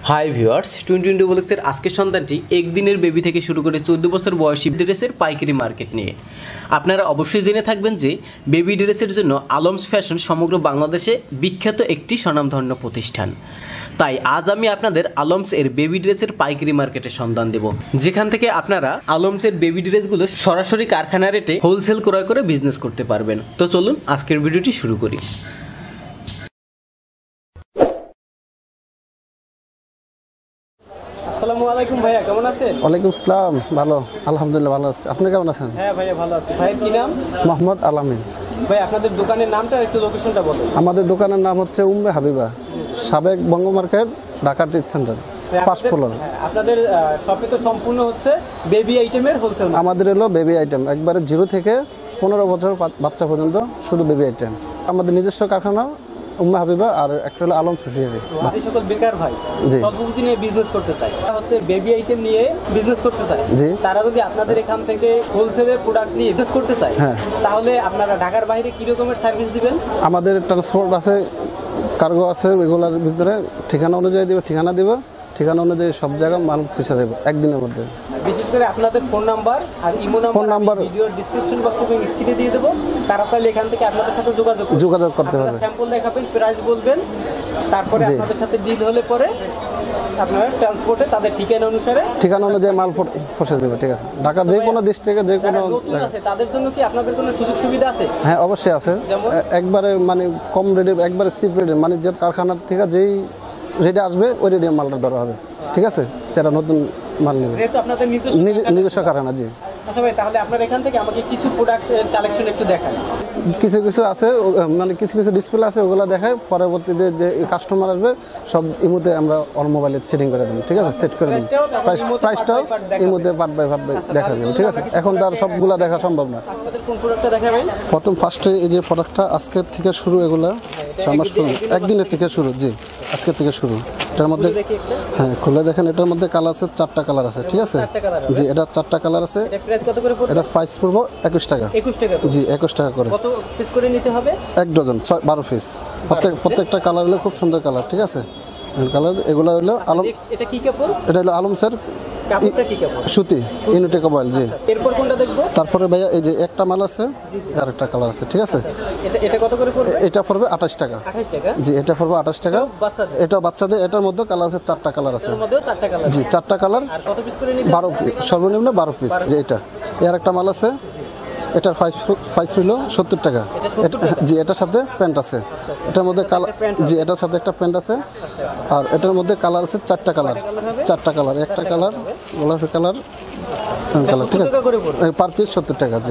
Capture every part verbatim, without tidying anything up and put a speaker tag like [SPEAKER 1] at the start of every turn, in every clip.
[SPEAKER 1] High viewers, twenty twenty ব্লগসের আজকের সন্তানটি একদিনের বেবি থেকে শুরু করে চোদ্দ বছর বয়সী ড্রেসের পাইকারি মার্কেট নিয়ে। আপনারা অবশ্যই জেনে থাকবেন যে বেবি ড্রেসের জন্য আলমস ফ্যাশন সমগ্র বাংলাদেশে বিখ্যাত একটি স্বনামধন্য প্রতিষ্ঠান। তাই আজ আমি আপনাদের আলমস এর বেবি ড্রেসের পাইকারি মার্কেটের সন্ধান দেব, যেখান থেকে আপনারা আলমস এর বেবি ড্রেসগুলো সরাসরি কারখানা রেটে হোলসেল ক্রয় করে বিজনেস করতে পারবেন। তো চলুন আজকের ভিডিওটি শুরু করি। আসসালামু আলাইকুম ভাইয়া, কেমন আছেন?
[SPEAKER 2] ওয়ালাইকুম আসসালাম, ভালো আলহামদুলিল্লাহ, ভালো আছি। আপনি কেমন আছেন?
[SPEAKER 1] হ্যাঁ ভাইয়া ভালো আছি। ভাইয়ের কি নাম?
[SPEAKER 2] মোহাম্মদ আলামিন।
[SPEAKER 1] ভাই আপনাদের দোকানের নামটা একটু লোকেশনটা বলুন।
[SPEAKER 2] আমাদের দোকানের নাম হচ্ছে উম্মে হাবিবা, সাবেক Banga market, Dhaka trade centre, পাঁচ ফ্লোর।
[SPEAKER 1] আপনাদের শপে তো সম্পূর্ণ হচ্ছে বেবি আইটেমের হোলসেল।
[SPEAKER 2] আমাদের হলো বেবি আইটেম, একবারে জিরো থেকে পনেরো বছর বাচ্চা পর্যন্ত শুধু বেবি আইটেম। আমাদের নিজস্ব কারখানা উম্মে হাবিবা, আর একটা হলো আলম সোসাইটি।
[SPEAKER 1] যে সকল বেকার ভাই স্বল্পপুঁজি নিয়ে বিজনেস করতে চায়, হচ্ছে বেবি আইটেম নিয়ে বিজনেস করতে চায়, তারা যদি আপনাদের এখান থেকে হোলসেলে প্রোডাক্ট নিয়ে বিজনেস করতে চায়, তাহলে আপনারা ঢাকার বাইরে কি রকমের সার্ভিস দিবেন?
[SPEAKER 2] আমাদের ট্রান্সপোর্ট আছে, কার্গো আছে, এগুলোর ভিতরে ঠিকানা অনুযায়ী দিব, ঠিকানা দিব, ঠিকানা অনুযায়ী সব জায়গায় মাল পৌঁছে দেবো একদিনের মধ্যে।
[SPEAKER 1] বিশেষ করে আপনাদের ফোন নাম্বার আর ইমো নাম্বার, ফোন নাম্বার ভিডিওর ডেসক্রিপশন বক্সে এবং স্ক্রিনে দিয়ে দেবো। তারা চাইলে এখান থেকে আপনাদের সাথে যোগাযোগ
[SPEAKER 2] যোগাযোগ করতে পারবে।
[SPEAKER 1] স্যাম্পল দেখাবেন, প্রাইস বলবেন, তারপরে আপনাদের সাথে ডিল হলে পরে আপনারা ট্রান্সপোর্টে তাদের ঠিকানা অনুসারে
[SPEAKER 2] ঠিকানা অনুযায়ী মাল পৌঁছে দেবে। ঠিক আছে, ঢাকার যে কোনো ডিস্ট্রিক্টে যে কোনো
[SPEAKER 1] আছে তাদের জন্য কি আপনাদের কোনো সুযোগ সুবিধা আছে?
[SPEAKER 2] হ্যাঁ অবশ্যই আছে, একবারে মানে কম রেটে, একবারে চিপ রেটে, মানে যে কারখানার থেকে যেই রেটে আসবে ওই রেটে মালটা ধরা হবে। ঠিক আছে, যারা নতুন মাল নেবে,
[SPEAKER 1] যেহেতু আপনাদের
[SPEAKER 2] নিজস্ব কারখানা। জি
[SPEAKER 1] আচ্ছা ভাই, তাহলে আপনার এখান থেকে আমাকে কিছু প্রোডাক্ট কালেকশন একটু দেখান।
[SPEAKER 2] কিছু কিছু আছে, মানে কিছু কিছু ডিসপ্লে আছে, ওগুলো দেখায়। পরবর্তীতে যে কাস্টমার আসবে সব ইমোতে আমরা অল মোবাইলে সেটিং করে দেবো। ঠিক আছে, সেট করে দেবো। প্রাইসটাও ইমোতে পার্ট বাই পার্ট বাই দেখা যাবে। ঠিক আছে, এখন তার সবগুলা দেখা সম্ভব না।
[SPEAKER 1] কোন প্রোডাক্টটা দেখাবেন?
[SPEAKER 2] প্রথম ফার্স্টে এই যে প্রোডাক্টটা আজকের থেকে শুরু, এগুলা ছয় মাস একদিনের থেকে শুরু। জি আজকের থেকে শুরু। এটার মধ্যে হ্যাঁ খুলে দেখেন, এটার মধ্যে কালার আছে, চারটা কালার আছে। ঠিক আছে, জি এটা চারটা কালার আছে। এটা প্রাইস পড়বো একুশ টাকা। জি একুশ টাকা করে।
[SPEAKER 1] কত পিস করে নিতে হবে?
[SPEAKER 2] এক ডজন, ছয় বারো পিস। প্রত্যেক প্রত্যেকটা কালার হলো খুব সুন্দর কালার। ঠিক আছে, কালার এগুলো হলো আলম।
[SPEAKER 1] এটা কি কাপড়? এটা
[SPEAKER 2] হলো আলম স্যার সুতি ইউনিটেক মোবাইল। জি
[SPEAKER 1] এরপর কোনটা দেখবো?
[SPEAKER 2] তারপরে ভাইয়া এই যে একটা মাল আছে আর একটা কালার আছে। ঠিক আছে,
[SPEAKER 1] এটা কত করে পড়বে?
[SPEAKER 2] এটা পড়বে আঠাশ টাকা। জি এটা পড়বে আঠাশ টাকা। এটা বাচ্চাদের, এটার মধ্যে কালার আছে, চারটা কালার আছে। জি চারটা কালার, বারো সর্বনিম্ন বারো পিস। যে এটা এর একটা মাল আছে, এটার প্রাইস হলো সত্তর টাকা। জি এটার সাথে প্যান্ট আছে, এটার মধ্যে কালার। জি এটার সাথে একটা প্যান্ট আছে, আর এটার মধ্যে কালার আছে চারটা কালার। চারটা কালার, একটা কালার গোলাপি কালার কালার। ঠিক আছে, পার পিস সত্তর টাকা। জি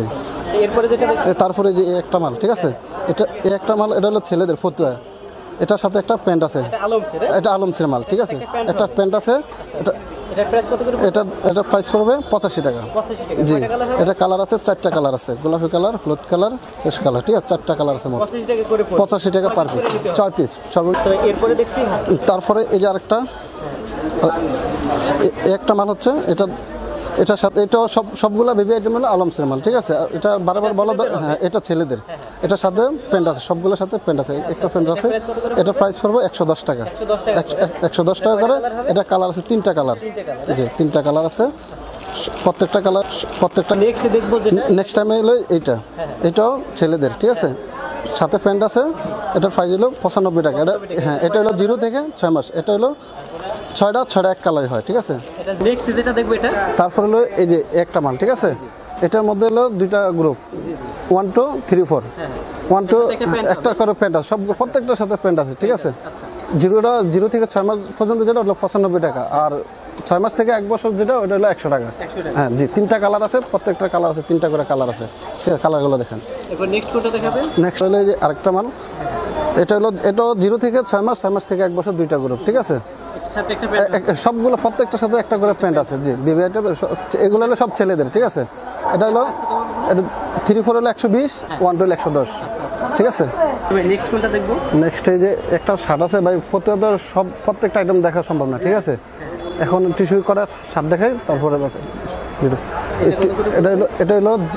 [SPEAKER 2] তারপরে যে একটা মাল। ঠিক আছে, এটা এই একটা মাল, এটা হলো ছেলেদের ফতুয়া। এটার সাথে একটা প্যান্ট আছে, এটা আলমসের মাল। ঠিক আছে, একটা প্যান্ট আছে। এটা এটা এটা প্রাইস পড়বে পঁচাশি টাকা। জি এটা কালার আছে, চারটা কালার আছে, গোলাপি কালার, হলুদ কালার, পেশ কালার। ঠিক আছে, চারটা কালার আছে, পঁচাশি টাকা পার পিস, ছয় পিস সর্বোচ্চ। তারপরে এই যে আরেকটা একটা মাল হচ্ছে, এটা এটার সাথে এটাও সব সবগুলা বেবি আইটেম হলো আলমসের মাল। ঠিক আছে, এটা বারবার বলা, হ্যাঁ এটা ছেলেদের। এটার সাথে প্যান্ট আছে, সবগুলোর সাথে প্যান্ট আছে, একটা প্যান্ট আছে। এটা প্রাইস পড়বে একশো দশ টাকা। একশো দশ টাকা করে। এটা কালার আছে তিনটা কালার। জি তিনটা কালার আছে, প্রত্যেকটা কালার প্রত্যেকটা। নেক্সট টাইমে হলো এইটা, এটাও ছেলেদের। ঠিক আছে, সাথে প্যান্ট আছে। এটার প্রাইস হলো পঁচানব্বই টাকা। এটা হ্যাঁ এটা হলো জিরো থেকে ছয় মাস। এটা হলো ছয়টা ছয়টা এক কালারই হয়। ঠিক আছে, তারপর হলো এই যে একটা মাল। ঠিক আছে, এটার মধ্যে হলো দুইটা group, one two three four. One two একটা করে প্যান্ট আছে, সব প্রত্যেকটার সাথে প্যান্ট আছে। ঠিক আছে, জিরোটা জিরো থেকে ছয় মাস পর্যন্ত যেটা হলো পঁচানব্বই টাকা, আর ছয় মাস থেকে এক বছর যেটা ওটা হলো একশো টাকা। হ্যাঁ জি তিনটা কালার আছে, প্রত্যেকটা কালার আছে, তিনটা করে কালার আছে। ঠিক আছে, কালারগুলো দেখেন। নেক্সট হলো যে আরেকটা মাল, এটা হলো এটাও জিরো থেকে ছয় মাস, ছয় মাস থেকে এক বছর, দুইটা গ্রুপ। ঠিক আছে, সবগুলো প্রত্যেকটার সাথে একটা করে প্যান্ট আছে। জি বেবি আইটেম এগুলো হলো সব ছেলেদের। ঠিক আছে, এটা হলো এটা থ্রি ফোর হলো একশো বিশ, ওয়ান টু হলো একশো দশ। ঠিক আছে, নেক্সট এই যে একটা শার্ট আছে ভাই, প্রত্যেকটা সব প্রত্যেকটা আইটেম দেখা সম্ভব না। ঠিক আছে, এখন টিস্যু করা শার্ট দেখাই, তারপরে এটা হলো এটা হলো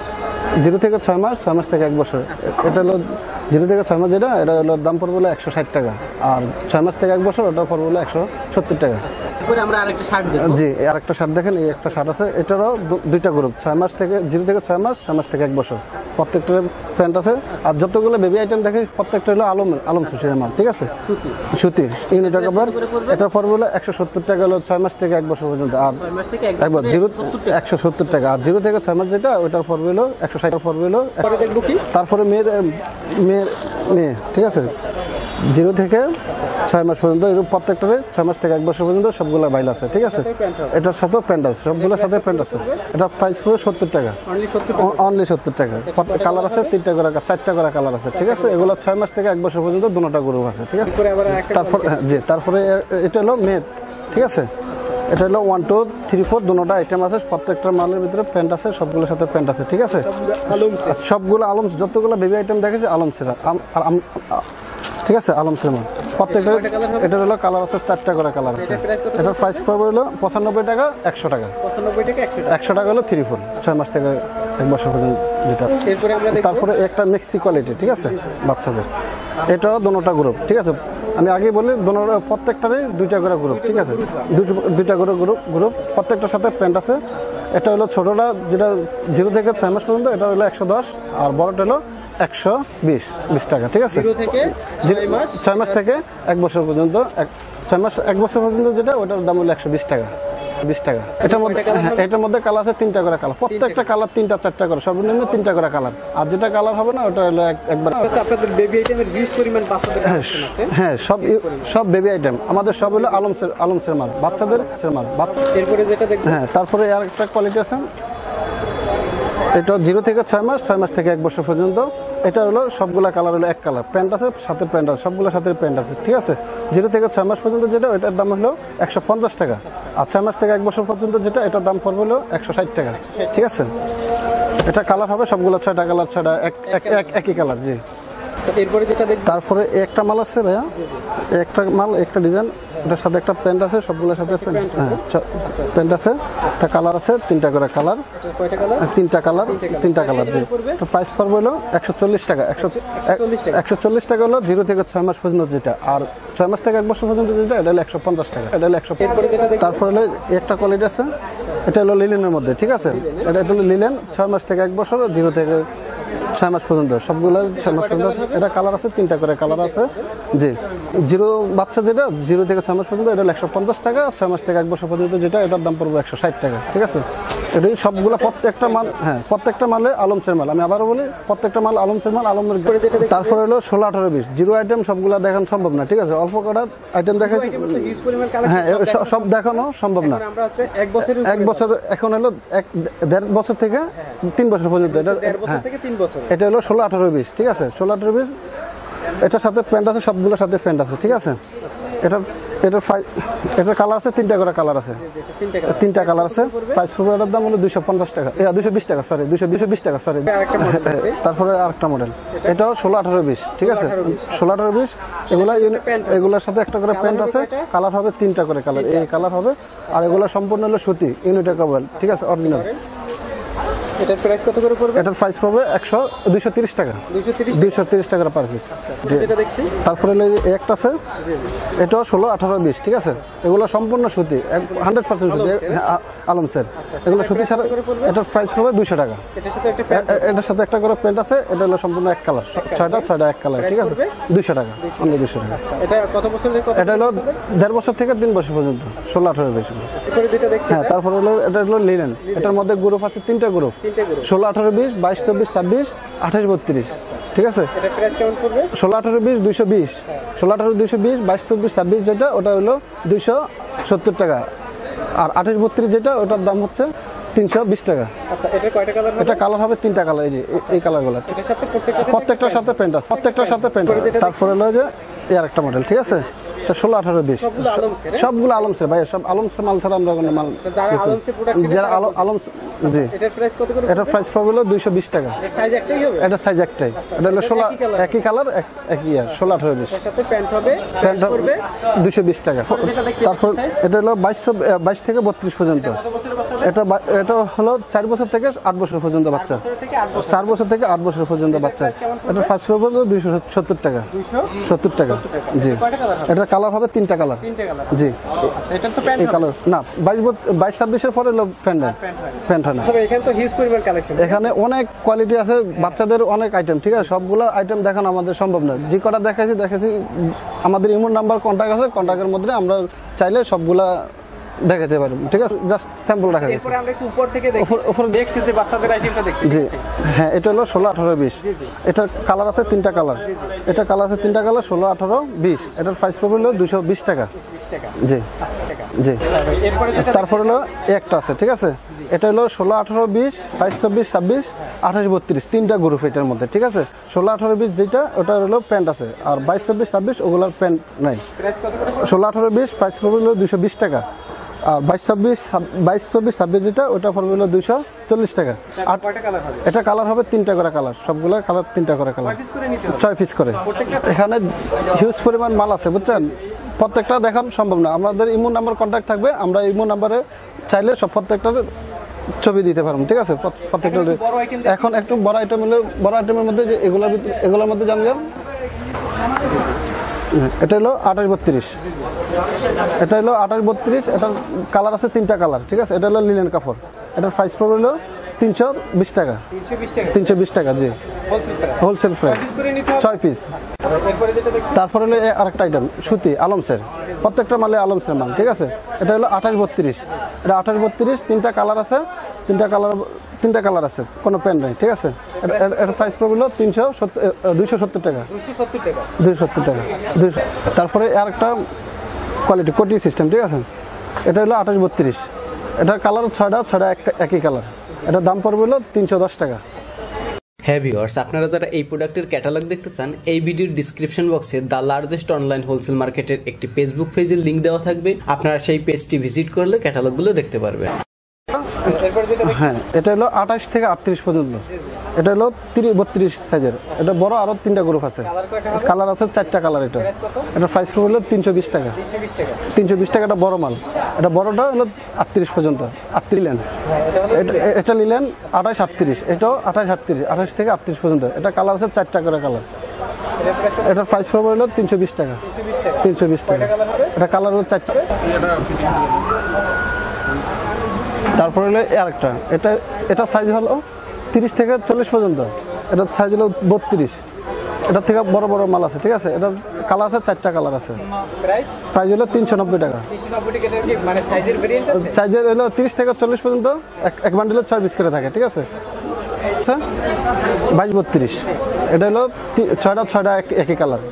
[SPEAKER 2] জিরো থেকে ছয় মাস, ছয় মাস থেকে এক বছর। এটা হলো জিরো থেকে ছয় মাস যেটা, এটা হলো দাম পড়বে হলো একশো ষাট টাকা, আর ছয় মাস থেকে এক বছর ওটা পড়বে হলো একশো সত্তর টাকা।
[SPEAKER 1] আমরা আরেকটা শার্ট দেখব।
[SPEAKER 2] জি, আরেকটা শার্ট দেখেন, এই একটা শার্ট আছে, এটারও দু- দুইটা গ্রুপ, ছয় মাস থেকে জিরো থেকে ছয় মাস, ছয় মাস থেকে এক বছর, প্রত্যেকটার প্যান্ট আছে। আর যতগুলো বেবি আইটেম দেখে প্রত্যেকটা হলো আলম আলম সুশির মাল, ঠিক আছে, সুতি ইউনিট কাপড়। এটা পড়বে হলো একশো সত্তর টাকা হলো ছয় মাস থেকে এক বছর পর্যন্ত, আর
[SPEAKER 1] ছয় মাস থেকে এক
[SPEAKER 2] একবার জিরো একশো সত্তর টাকা, আর জিরো থেকে ছয় মাস যেটা ওটার পড়বে হলো একশো ষাট পড়বে হলো।
[SPEAKER 1] পরে দেখব কি?
[SPEAKER 2] তারপরে মেয়ে মেয়ে মেয়ে ঠিক আছে, জিরো থেকে ছয় মাস পর্যন্ত, এর প্রত্যেকটারে ছয় মাস থেকে এক বছর পর্যন্ত সবগুলো বাইল আছে, ঠিক আছে। এটার সাথেও প্যান্ট আছে, সবগুলোর সাথে প্যান্ট আছে। এটা প্রাইস পড়বে সত্তর টাকা,
[SPEAKER 1] অনলি সত্তর।
[SPEAKER 2] অনলি সত্তর টাকা। কালার আছে তিনটা করে, চারটা করে কালার আছে, ঠিক আছে। এগুলো ছয় মাস থেকে এক বছর পর্যন্ত দুটোটা গ্রুপ আছে, ঠিক আছে।
[SPEAKER 1] পরে আবার একটা
[SPEAKER 2] তারপর হ্যাঁ, জি, তারপরে এ- এটা হলো মেয়ে, ঠিক আছে। এটা হলো ওয়ান টু থ্রি ফোর দুটোটা আইটেম আছে, প্রত্যেকটা মালের ভিতরে প্যান্ট আছে, সবগুলোর সাথে প্যান্ট আছে, ঠিক আছে।
[SPEAKER 1] আলমসের।
[SPEAKER 2] সবগুলো আলম, যতগুলো বেবি আইটেম দেখেছি আলমসের, আম- আর আম- আ- ঠিক আছে, আলমসের মাল প্রত্যেকটা। এটা হলো কালার আছে, চারটা করে কালার আছে। এটার প্রাইস পড়বে হলো পঁচানব্বই টাকা, একশো টাকা।
[SPEAKER 1] পঁচানব্বই টাকা একশো টাকা।
[SPEAKER 2] একশো টাকা হলো থ্রি ফোর, ছয় মাস থেকে এক বছর পর্যন্ত যেটা।
[SPEAKER 1] এরপরে আমরা দেখব
[SPEAKER 2] তারপরে একটা মেক্সি কোয়ালিটি, ঠিক আছে, বাচ্চাদের। এটাও দুটোটা গ্রুপ, ঠিক আছে। আমি আগে বলি দুটো প্রত্যেকটারই দুইটা করে গ্রুপ, ঠিক আছে, দুটো দুইটা করে গ্রুপ গ্রুপ প্রত্যেকটার সাথে প্যান্ট আছে। এটা হলো ছোটোটা যেটা জিরো থেকে ছয় মাস পর্যন্ত, এটা হলো একশো দশ, আর বড়টা হলো একশো বিশ বিশ টাকা, ঠিক আছে।
[SPEAKER 1] জিরো থেকে ছয় মাস
[SPEAKER 2] ছয় মাস থেকে এক বছর পর্যন্ত, এক ছয় মাস এক বছর পর্যন্ত যেটা, ওটার দাম হলো একশো বিশ টাকা, বিশ টাকা। এটার মধ্যে হ্যাঁ, এটার মধ্যে কালার আছে তিনটা করে কালার, প্রত্যেকটা কালার তিনটা চারটা করে, সর্বনিম্ন তিনটা করে কালার। আর যেটা কালার হবে না ওটা হলো এক- একবার।
[SPEAKER 1] তো আপনাদের বেবি আইটেমের হিউজ পরিমাণ বাচ্চাদের কালেকশন আছে।
[SPEAKER 2] হ্যাঁ, সব সব বেবি আইটেম আমাদের সব হলো আলমসের আলমসের মাল, বাচ্চাদের মাল, বাচ্চা।
[SPEAKER 1] এরপরে যেটা দেখব
[SPEAKER 2] হ্যাঁ, তারপরে আর একটা কোয়ালিটি আছে, এটা জিরো থেকে ছয় মাস, ছয় মাস থেকে এক বছর পর্যন্ত। এটা হলো সবগুলা কালার হলো এক কালার, প্যান্ট আছে সাথে প্যান্ট আছে, সবগুলোর সাথে প্যান্ট আছে, ঠিক আছে। জিরো থেকে ছয় মাস পর্যন্ত যেটা, এটার দাম হলো একশো পঞ্চাশ টাকা। আর ছয় মাস থেকে এক বছর পর্যন্ত যেটা, এটার দাম পড়বে হলো একশো ষাট টাকা, ঠিক আছে। এটা কালার হবে সবগুলো ছয়টা কালার, ছয়টা এক এক- এক- একই কালার, জি।
[SPEAKER 1] তো এরপরে যেটা দেখব
[SPEAKER 2] তারপরে এই একটা মাল আছে ভাইয়া, এই একটা মাল, একটা ডিজাইন, এটার সাথে একটা প্যান্ট আছে, সবগুলোর সাথে প্যান্ট, হ্যাঁ, প্যান্ট আছে, একটা কালার আছে, তিনটা করে কালার,
[SPEAKER 1] কয়টা কালার?
[SPEAKER 2] তিনটা কালার, তিনটা কালার, জি। প্রাইস পড়বে হলো একশো চল্লিশ টাকা, একশো একশো চল্লিশ টাকা হলো জিরো থেকে ছয় মাস পর্যন্ত যেটা, আর ছয় মাস থেকে এক বছর পর্যন্ত যেটা, এটা হলো একশো পঞ্চাশ টাকা, এটা হলো একশো। তারপরে হলো একটা কোয়ালিটি আছে, এটা হলো লিলেনের মধ্যে, ঠিক আছে। এটা এটা হলো লিলেন, ছয় মাস থেকে এক বছর, জিরো থেকে ছয় মাস পর্যন্ত, সবগুলো ছয় মাস পর্যন্ত। এটা কালার আছে, তিনটা করে কালার আছে, জি। জিরো বাচ্চা যেটা, জিরো থেকে ছয় মাস পর্যন্ত, এটা হলো একশো পঞ্চাশ টাকা। ছয় মাস থেকে এক বছর পর্যন্ত যেটা, এটার দাম পড়বে একশো ষাট টাকা, ঠিক আছে। এটাই সবগুলো, প্রত্যেকটা মাল, হ্যাঁ, প্রত্যেকটা মালে আলমসের মাল। আমি আবারও বলি, প্রত্যেকটা মাল আলমসের মাল, আলমের। তারপরে হলো ষোলো আঠারো বিশ, জিরো আইটেম সবগুলো দেখানো সম্ভব না, ঠিক আছে। অল্প কটা আইটেম দেখাচ্ছি,
[SPEAKER 1] হিউজ পরিমাণ
[SPEAKER 2] হ্যাঁ,
[SPEAKER 1] কালেকশন
[SPEAKER 2] সব দেখানো সম্ভব না।
[SPEAKER 1] আমরা হচ্ছে এক বছরের
[SPEAKER 2] এক বছর, এখন হলো এক দেড় বছর থেকে তিন বছর পর্যন্ত, এটা
[SPEAKER 1] দেড় বছর
[SPEAKER 2] হ্যাঁ,
[SPEAKER 1] থেকে তিন বছর।
[SPEAKER 2] এটা হলো ষোলো আঠারো বিশ, ঠিক আছে। ষোলো আঠারো বিশ, এটার সাথে প্যান্ট আছে, সবগুলোর সাথে প্যান্ট আছে, ঠিক আছে। এটা এটার ফাই এটার কালার আছে, তিনটা করে কালার আছে,
[SPEAKER 1] তিনটা কালার।
[SPEAKER 2] তিনটা কালার আছে। প্রাইস পড়বে, এটার দাম হলো দুইশো পঞ্চাশ টাকা, দুইশো বিশ টাকা, সরি দুইশো দুইশো বিশ টাকা, সরি।
[SPEAKER 1] আরেকটা মডেল আছে,
[SPEAKER 2] তারপরে আরেকটা মডেল, এটাও ষোলো আঠারো বিশ, ঠিক আছে। ষোলো আঠারো বিশ, এগুলা এগুলোর সাথে একটা করে প্যান্ট আছে, কালার হবে তিনটা করে কালার, এই কালার হবে। আর এগুলো সম্পূর্ণ হলো সুতি ইউনিটের কাপড়, ঠিক আছে, অরিজিনাল।
[SPEAKER 1] এটার প্রাইস কত করে পড়বে?
[SPEAKER 2] এটার প্রাইস পড়বে একশো দুইশো তিরিশ টাকা,
[SPEAKER 1] দুইশো তিরিশ।
[SPEAKER 2] দুইশো তিরিশ টাকা পার পিস।
[SPEAKER 1] যেটা দেখছি
[SPEAKER 2] তারপরে হলো এই একটা আছে, এটাও ষোলো আঠারো বিশ, ঠিক আছে। এগুলো সম্পূর্ণ সুতি, হান্ড্রেড পার্সেন্ট সুতি, আলমসের। এগুলো সুতি ছাড়া, এটার প্রাইস পড়বে দুইশো টাকা।
[SPEAKER 1] এটার সাথে একটা প্যান্ট
[SPEAKER 2] এ- এটার সাথে একটা করে প্যান্ট আছে, এটা হলো সম্পূর্ণ এক কালার, ছয়টা ছয়টা এক কালার, ঠিক আছে, দুইশো টাকা, অনলি দুইশো টাকা।
[SPEAKER 1] এটা কত বছর থেকে কত?
[SPEAKER 2] এটা হলো দেড় বছর থেকে তিন বছর পর্যন্ত, ষোলো আঠারো বিশ।
[SPEAKER 1] এরপরে যেটা দেখছি
[SPEAKER 2] হ্যাঁ, তারপর হলো এটা হলো লিনেন, এটার মধ্যে গ্রুপ আছে তিনটা গ্রুপ,
[SPEAKER 1] তিনটা গ্রুপ।
[SPEAKER 2] ষোলো আঠারো বিশ, বাইশ চব্বিশ ছাব্বিশ, আঠাশ বত্রিশ, ঠিক আছে।
[SPEAKER 1] এটার প্রাইস কেমন পড়বে?
[SPEAKER 2] ষোলো আঠারো বিশ দুইশো বিশ, ষোলো আঠারো দুইশো বিশ, বাইশ চব্বিশ ছাব্বিশ যেটা, ওটা হলো দুইশো সত্তর টাকা। আর আঠাশ বত্রিশ যেটা, ওটার দাম হচ্ছে তিনশো বিশ টাকা।
[SPEAKER 1] আচ্ছা, এটার কয়টা কালার হবে?
[SPEAKER 2] এটা কালার হবে তিনটা কালার, এই যে এই- এই কালারগুলো,
[SPEAKER 1] এটার সাথে প্রত্যেকটা
[SPEAKER 2] প্রত্যেকটার সাথে প্যান্ট আছে, প্রত্যেকটার সাথে প্যান্ট আছে। তারপরে হলো যে এই আরেকটা মডেল, ঠিক আছে, এটা ষোলো আঠারো বিশ,
[SPEAKER 1] সবগুলো আলমসের, হ্যাঁ?
[SPEAKER 2] সবগুলো আলমসের ভাই, সব আলমসের মাল ছাড়া আমরা কোনো মাল,
[SPEAKER 1] যারা আলমসের প্রোডাক্ট নেবে
[SPEAKER 2] যারা আলো আলমস, জি।
[SPEAKER 1] এটার প্রাইস কত করে?
[SPEAKER 2] এটার প্রাইস পড়বে হলো দুইশো বিশ টাকা।
[SPEAKER 1] এর সাইজ একটাই হবে?
[SPEAKER 2] এটা সাইজ একটাই, এটা হলো ষোলো
[SPEAKER 1] একই colour?
[SPEAKER 2] একই কালার, একই ইয়ার, ষোলো আঠারো বিশ।
[SPEAKER 1] এর সাথে প্যান্ট হবে,
[SPEAKER 2] প্যান্ট
[SPEAKER 1] প্যান্ট করবে
[SPEAKER 2] দুইশো বিশ টাকা।
[SPEAKER 1] যেটা দেখছি,
[SPEAKER 2] তারপর
[SPEAKER 1] size?
[SPEAKER 2] এটা হলো বাইশ বাইশ থেকে বত্রিশ পর্যন্ত,
[SPEAKER 1] কত বছরের বাচ্চা
[SPEAKER 2] এটা বা- এটা হলো চার বছর থেকে আট বছর পর্যন্ত বাচ্চা,
[SPEAKER 1] থেকে আট বছর।
[SPEAKER 2] চার বছর থেকে আট বছর পর্যন্ত বাচ্চা। এটা ফার্স্ট ফ্লোর হলো দুইশো সত্তর টাকা, সত্তর টাকা জি।
[SPEAKER 1] কয়টা কালার হবে?
[SPEAKER 2] এটার কালার হবে তিনটা কালার
[SPEAKER 1] তিনটে কালার।
[SPEAKER 2] জি।
[SPEAKER 1] আচ্ছা, এটা তো প্যান্ট
[SPEAKER 2] এই কালার না বাইশ বাইশ ছাব্বিশের পরে হলো প্যান্ট নাই, প্যান্ট হয় না।
[SPEAKER 1] আচ্ছা, এখানে তো হিউজ পরিমাণ কালেকশন।
[SPEAKER 2] এখানে অনেক কোয়ালিটি আছে, বাচ্চাদের অনেক আইটেম, ঠিক আছে। সবগুলো আইটেম দেখানো আমাদের সম্ভব না, যে কটা দেখাইছি দেখাইছি আমাদের ইমোর নাম্বার কন্ট্যাক্ট আছে, কন্ট্যাক্টের মধ্যে আমরা চাইলে সবগুলা দেখাতে পারি, ঠিক আছে। জাস্ট স্যাম্পল রাখা গেছে।
[SPEAKER 1] এরপরে আমরা একটু উপর থেকে দেখি।
[SPEAKER 2] উপর- উপর
[SPEAKER 1] নেক্সট যে বাচ্চাদের আইটেমটা দেখছি।
[SPEAKER 2] জি হ্যাঁ, এটা হলো ষোলো আঠারো বিশ। এটার কালার আছে তিনটা কালার, এটা কালার আছে তিনটা কালার, ষোলো আঠারো বিশ। এটার প্রাইস পড়বে হলো দুশো বিশ টাকা
[SPEAKER 1] বিশ টাকা।
[SPEAKER 2] জি
[SPEAKER 1] আশি টাকা।
[SPEAKER 2] জি।
[SPEAKER 1] এরপরে যেটা
[SPEAKER 2] তারপর হলো একটা আছে, ঠিক আছে। এটা হলো ষোলো আঠারো বিশ, বাইশ চব্বিশ ছাব্বিশ আঠাশ বত্রিশ, তিনটা গ্রুপ এটার মধ্যে, ঠিক আছে। ষোলো আঠারো বিশ যেটা ওটা হলো প্যান্ট আছে, আর বাইশ চব্বিশ ছাব্বিশ ওগুলোর প্যান্ট নাই।
[SPEAKER 1] প্রাইস কত করে?
[SPEAKER 2] ষোলো আঠারো বিশ প্রাইস পড়বে হলো দুশো বিশ টাকা, আর বাইশ চব্বিশ বাইশ চব্বিশ ছাব্বিশ যেটা ওটা পড়বে হলো দুশো চল্লিশ টাকা। আর
[SPEAKER 1] কয়টা কালার হবে?
[SPEAKER 2] এটা কালার হবে তিনটা করে কালার, সবগুলো কালার তিনটা করে কালার,
[SPEAKER 1] পিস করে নিতে হবে।
[SPEAKER 2] ছয় পিস করে। এখানে হিউজ পরিমাণ মাল আছে বুঝছেন, প্রত্যেকটা দেখান সম্ভব না। আমাদের ইমো নাম্বার কন্ট্যাক্ট থাকবে, আমরা ইমো নাম্বারে চাইলে সব প্রত্যেকটার ছবি দিতে পারবো, ঠিক আছে। প্রত- প্রত্যেকটা
[SPEAKER 1] বড় item
[SPEAKER 2] এখন একটু বড় আইটেম হলে বড় আইটেমের মধ্যে যে এগুলোর ভিতরে এগুলোর মধ্যে জানলাম এটা হলো আঠাশ বত্রিশ, এটা হলো আঠাশ বত্রিশ। এটার কালার আছে তিনটা কালার, ঠিক আছে। এটা হলো লিনেন কাপড়, এটার প্রাইস পড়বে হলো তিনশো বিশ টাকা,
[SPEAKER 1] তিনশো বিশ টাকা
[SPEAKER 2] তিনশো বিশ টাকা জি,
[SPEAKER 1] wholesale price.
[SPEAKER 2] Wholesale price,
[SPEAKER 1] piece করে নিতে হবে।
[SPEAKER 2] ছয় পিস।
[SPEAKER 1] এরপরে যেটা দেখছি।
[SPEAKER 2] তারপরে হলো এ আরেকটা আইটেম সুতি আলমসের, প্রত্যেকটা মালে আলমসের মাল, ঠিক আছে। এটা হলো আঠাশ বত্রিশ, এটা আঠাশ বত্রিশ, তিনটা কালার আছে, তিনটা কালার তিনটা কালার আছে, কোনো প্যান্ট নেই, ঠিক আছে। এটা- এর- এটার প্রাইস পড়বে হলো তিনশো সত্তর দুইশো সত্তর টাকা,
[SPEAKER 1] দুইশো সত্তর টাকা।
[SPEAKER 2] দুইশো সত্তর টাকা দুইশো। তারপরে আরেকটা কোয়ালিটি কোটি সিস্টেম, ঠিক আছে। এটা হলো আঠাশ বত্রিশ, এটার কালার ছয়টা ছয়টা এক- একই কালার, এটার দাম পড়বে হলো তিনশো দশ টাকা।
[SPEAKER 1] হ্যাঁ ভিউয়ার্স, আপনারা যারা এই প্রোডাক্টের ক্যাটালগ দেখতে চান, এই ভিডিওর ডিসক্রিপশন বক্সে দ্য লার্জেস্ট অনলাইন হোলসেল মার্কেটের একটি ফেসবুক পেজের লিংক দেওয়া থাকবে, আপনারা সেই পেজটি ভিজিট করলে ক্যাটালগগুলো দেখতে পারবেন। এরপর যেটা দেখছি।
[SPEAKER 2] হ্যাঁ, এটা হলো আঠাশ থেকে আটত্রিশ পর্যন্ত, এটা হলো তিরিশ বত্রিশ সাইজের, এটা বড় আরো তিনটা গ্রুপ আছে, কালার আছে চারটা কালার। এটা এটা প্রাইস হলো তিনশো বিশ টাকা,
[SPEAKER 1] তিনশো বিশ টাকা।
[SPEAKER 2] তিনশো বিশ টাকা। এটা বড় মাল, এটা বড়টা হলো আটত্রিশ পর্যন্ত, আটত্রিশ লেন। এটা নিলেন আঠাশ আটত্রিশ, এটাও আঠাশ আটত্রিশ, আঠাশ থেকে আটত্রিশ পর্যন্ত। এটা কালার আছে চারটা করে কালার, এটার প্রাইস পড়বে হলো তিনশো বিশ টাকা, তিনশো বিশ টাকা। এটা কালার হলো চারটা। তারপরে হলো আরেকটা, এটা এটা সাইজ হলো তিরিশ থেকে চল্লিশ পর্যন্ত, এটার সাইজ হলো বত্রিশ। এটার থেকে বড় বড় মাল আছে, ঠিক আছে। এটার কালার আছে চারটা কালার আছে,
[SPEAKER 1] প্রাইস
[SPEAKER 2] প্রাইস হলো তিনশো নব্বই টাকা।
[SPEAKER 1] তিনশো নব্বই টাকা। কি মানে সাইজের ভেরিয়েন্ট আছে?
[SPEAKER 2] সাইজের হলো তিরিশ থেকে চল্লিশ পর্যন্ত, এক এক বান্ডিলে ছয় পিস করে থাকে, ঠিক আছে। আচ্ছা, বাইশ বত্রিশ, এটা হলো তি- ছয়টা ছয়টা এক- একই কালার,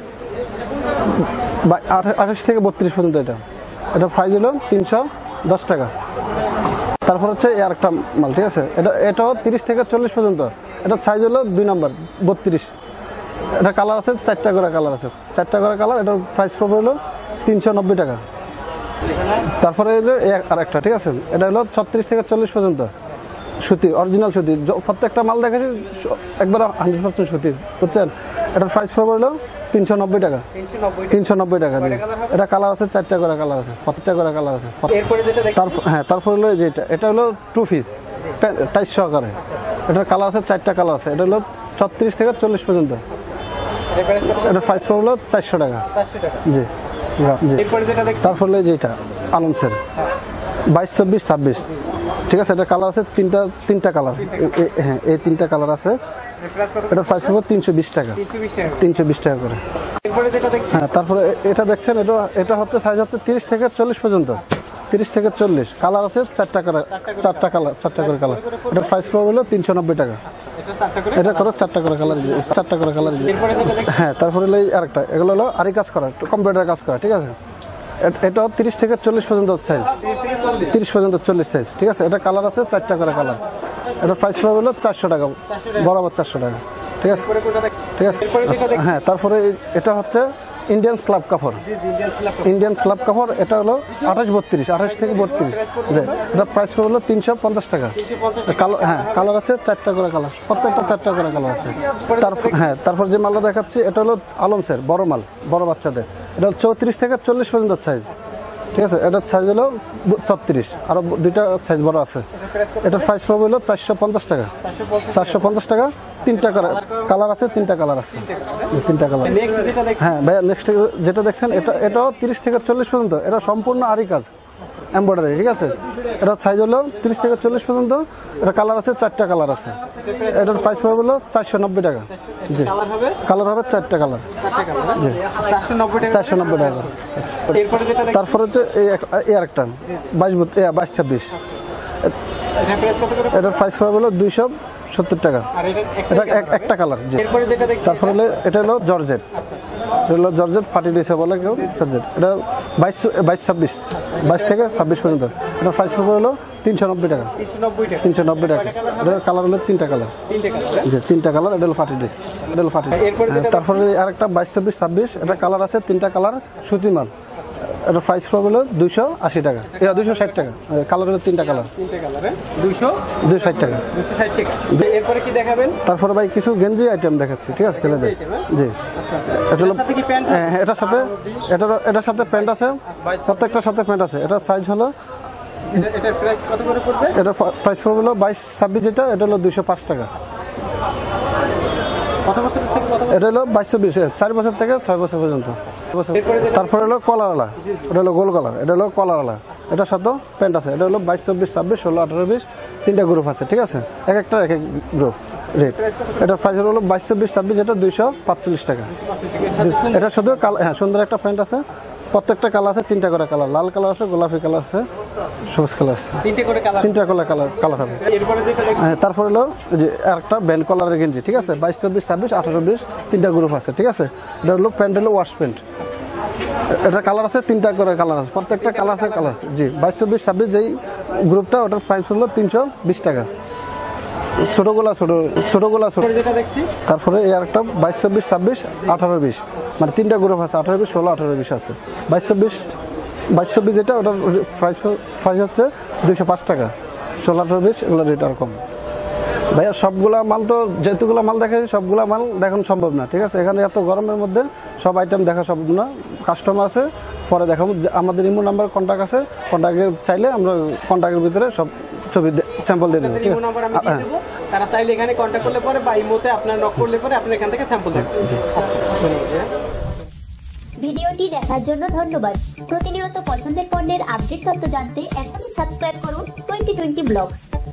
[SPEAKER 2] আঠাশ থেকে বত্রিশ পর্যন্ত। এটা এটা প্রাইস হলো তিনশো দশ টাকা। তারপর হচ্ছে এই আরেকটা মাল, ঠিক আছে। এটা এটাও তিরিশ থেকে চল্লিশ পর্যন্ত, এটা সাইজ হলো দুই নাম্বার বত্রিশ। এটা কালার আছে চারটা করে কালার আছে, চারটা করে কালার। এটার প্রাইস পড়বে হলো তিনশো নব্বই টাকা। তারপরে হলো এই আরেকটা, ঠিক আছে। এটা হলো ছত্রিশ থেকে চল্লিশ পর্যন্ত, সুতি, অরিজিনাল সুতি। য- প্রত্যেকটা মাল দেখেছি স- একবার হান্ড্রেড পার্সেন্ট সুতি, বুঝছেন। এটার প্রাইস পড়বে হলো তিনশো নব্বই টাকা,
[SPEAKER 1] তিনশো নব্বই টাকা।
[SPEAKER 2] তিনশো নব্বই টাকা দিয়ে। এটা কালার আছে চারটা করে কালার আছে, প্রত্যেকটা করে কালার আছে।
[SPEAKER 1] এরপরে যেটা দেখছি।
[SPEAKER 2] তারপর হ্যাঁ, তারপর হলো যেটা, এটা হলো টু পিস টাইস সহকারে। এটার কালার আছে চারটা কালার আছে, এটা হলো ছত্রিশ থেকে চল্লিশ পর্যন্ত।
[SPEAKER 1] এর প্রাইস কত?
[SPEAKER 2] এটা প্রাইস পড়বে হলো চারশো টাকা
[SPEAKER 1] চারশো টাকা।
[SPEAKER 2] জি জি।
[SPEAKER 1] এরপরে যেটা দেখছি।
[SPEAKER 2] তারপর হলো যেটা আলমসের বাইশ চব্বিশ ছাব্বিশ, ঠিক আছে। এটা কালার আছে তিনটা তিনটা কালার, হ্যাঁ এই তিনটা কালার আছে।
[SPEAKER 1] এর প্রাইস কত?
[SPEAKER 2] এটার প্রাইস হবে তিনশো বিশ টাকা,
[SPEAKER 1] তিনশো বিশ টাকা।
[SPEAKER 2] তিনশো বিশ টাকা করে।
[SPEAKER 1] এরপরে যেটা দেখছি।
[SPEAKER 2] হ্যাঁ, তারপরে এ- এটা দেখছেন, এটা এটা হচ্ছে সাইজ হচ্ছে তিরিশ থেকে চল্লিশ পর্যন্ত, তিরিশ থেকে চল্লিশ। কালার আছে চারটা করে, চারটা কালার, চারটা করে কালার। এটার প্রাইস পড়বে হলো তিনশো নব্বই টাকা।
[SPEAKER 1] এটা চারটা করে।
[SPEAKER 2] এটা করো চারটা করে কালার, চারটা করে কালার।
[SPEAKER 1] এরপরে যেটা দেখছি।
[SPEAKER 2] হ্যাঁ, তারপরে হলো এই আরেকটা, এগুলো হলো আরি কাজ করা, কম্পিউটার কাজ করা, ঠিক আছে। এ- এটাও তিরিশ থেকে চল্লিশ পর্যন্ত সাইজ,
[SPEAKER 1] তিরিশ থেকে চল্লিশ।
[SPEAKER 2] তিরিশ পর্যন্ত চল্লিশ সাইজ, ঠিক আছে। এটা কালার আছে চারটা করে কালার। এটার প্রাইস পড়বে হলো চারশো টাকা, বরাবর চারশো টাকা, ঠিক আছে,
[SPEAKER 1] এরপরে কোনটা দেখছি?
[SPEAKER 2] ঠিক আছে।
[SPEAKER 1] এরপরে যেটা দেখছি।
[SPEAKER 2] হ্যাঁ, তারপরে এই- এটা হচ্ছে ইন্ডিয়ান স্ল্যাব কাপড়,
[SPEAKER 1] জি জি, ইন্ডিয়ান স্ল্যাব।
[SPEAKER 2] ইন্ডিয়ান স্ল্যাব কাপড়। এটা হলো আঠাশ বত্রিশ, আঠাশ থেকে বত্রিশ। এটা প্রাইস পড়বে হলো তিনশো পঞ্চাশ টাকা।
[SPEAKER 1] তিনশো পঞ্চাশ টাকা।
[SPEAKER 2] কালার, হ্যাঁ কালার আছে চারটা করে কালার, প্রত্যেকটা চারটা করে কালার আছে। তারপর হ্যাঁ, তারপর যে মালটা দেখাচ্ছি এটা হলো আলমসের বড় মাল, বড় বাচ্চাদের। এটা হলো চৌত্রিশ থেকে চল্লিশ পর্যন্ত সাইজ, ঠিক আছে, এটার সাইজ হলো ছত্রিশ, আরো দুইটা সাইজ বড় আছে। এটার প্রাইস পড়বে হলো চারশো পঞ্চাশ টাকা। চারশো পঞ্চাশ টাকা, তিনটা কালার আছে, তিনটা কালার আছে, তিনটা কালার। হ্যাঁ ভাইয়া, নেক্সট যেটা দেখছেন এটা এটাও তিরিশ থেকে চল্লিশ পর্যন্ত, এটা সম্পূর্ণ আরি কাজ এমব্রয়ডারি, ঠিক আছে। এটা সাইজ হলো তিরিশ থেকে চল্লিশ পর্যন্ত, এটা কালার আছে, চারটা কালার আছে। এটার প্রাইস পড়বে হলো চারশো নব্বই টাকা। জি, কালার হবে চারটা কালার, জি চারশো নব্বই টাকা। তারপরে হচ্ছে এই আরেকটা বাইশ বাইশ ছাব্বিশ, এটার প্রাইস পড়বে হলো দুইশো সত্তর টাকা। এটা একটা কালার। জি, তারপরে হলো এটা হলো জর্জেট, এটা হলো জর্জেট ফাটি দিয়েছে বলে কেউ জর্জেট। এটা বাইশ বাইশ ছাব্বিশ, বাইশ থেকে ছাব্বিশ পর্যন্ত। এটার প্রাইস পড়বে হলো তিনশো নব্বই টাকা। তিনশো নব্বই টাকা। এটা কালার হলো তিনটা কালার। জি, তিনটা কালার। এটা হলো ফাটি দিস, এটা হলো ফাটি। তারপরে আরেকটা বাইশ ছাব্বিশ ছাব্বিশ, এটা কালার আছে, তিনটা কালার, সুতি মাল। এটা প্রাইস পড়বে হলো দুইশো আশি টাকা, এটা দুইশো ষাট টাকা। কালার হলো তিনটা কালার, দুইশো দুইশো ষাট টাকা।
[SPEAKER 3] এরপরে কি দেখাবেন?
[SPEAKER 2] তারপরে ভাই কিছু গেঞ্জি আইটেম দেখাচ্ছি, ঠিক আছে, ছেলেদের। জি, এটা হলো হ্যাঁ, এটার সাথে এটার এটার সাথে প্যান্ট আছে, প্রত্যেকটার সাথে প্যান্ট আছে। এটার সাইজ হলো,
[SPEAKER 3] এটার প্রাইস কত করে পড়বে?
[SPEAKER 2] এটার প্রাইস পড়বে হলো বাইশ ছাব্বিশ, যেটা এটা হলো দুইশো পাঁচ টাকা। এটা হলো বাইশ চব্বিশ, চার বছর থেকে ছয় বছর পর্যন্ত। তারপরে হলো কলারওয়ালা, এটা হলো গোল কলার, এটা হলো কলারওয়ালা। এটার সাথে প্যান্ট আছে। এটা হলো বাইশ চব্বিশ ছাব্বিশ ষোলো আঠারো বিশ, তিনটা গ্রুপ আছে, ঠিক আছে, এক একটা এক এক গ্রুপ রেট। এটার প্রাইস হলো বাইশ চব্বিশ ছাব্বিশ, এটা দুইশো পাঁচচল্লিশ টাকা। এটার সাথে হ্যাঁ সুন্দর একটা প্যান্ট আছে, প্রত্যেকটা কালার আছে, তিনটা করে কালার, লাল কালার আছে, গোলাপি কালার আছে, সবুজ কালার আছে, তিনটা করে কালার কালার হবে। হ্যাঁ, তারপরে হলো যে একটা ব্যান্ড কলারের গেঞ্জি, ঠিক আছে, বাইশ চব্বিশ ছাব্বিশ আঠারো বিশ, তিনটা গ্রুপ আছে, ঠিক আছে। এটা হলো প্যান্ট হলো ওয়াশ প্যান্ট, এটা কালার আছে, তিনটা করে কালার আছে, প্রত্যেকটা কালার আছে কালার আছে। জি, বাইশ চব্বিশ ছাব্বিশ যেই গ্রুপটা, ওটার প্রাইস হলো তিনশো বিশ টাকা। ছোটগুলা ছোট ছোটগুলা ছোট। তারপরে এই আরেকটা বাইশ চব্বিশ ছাব্বিশ আঠারো বিশ, মানে তিনটা গ্রুপ আছে, আঠারো বিশ ষোলো আঠারো বিশ আছে। বাইশ চব্বিশ বাইশ চব্বিশ যেটা, ওটার প্রাইস প্রাইস হচ্ছে দুইশো পাঁচ টাকা। ষোলো আঠারো বিশ এগুলো রেট আর কম। ভাইয়া সবগুলা মাল তো যেহেতুগুলা মাল দেখাচ্ছি, সবগুলা মাল দেখানো সম্ভব না, ঠিক আছে। এখানে এত গরমের মধ্যে সব আইটেম দেখা সম্ভব না। কাস্টমার আছে, পরে দেখাবো। আমাদের ইমো নাম্বার কন্ট্যাক্ট আছে, কন্ট্যাক্টে চাইলে আমরা কন্ট্যাক্টের ভিতরে সব ছবি স্যাম্পল দিয়ে দেবো, ঠিক আছে। হ্যাঁ,
[SPEAKER 3] তারা চাইলে এখানে কন্ট্যাক্ট করলে পরে বা ইমোতে আপনার নক করলে পরে আপনি এখান থেকে স্যাম্পল দেবেন। আচ্ছা,
[SPEAKER 4] ভিডিওটি দেখার জন্য ধন্যবাদ। প্রতিনিয়ত পছন্দের পণ্যের আপডেট তথ্য জানতে এখনই সাবস্ক্রাইব করুন টোয়েন্টি টোয়েন্টি ব্লগস।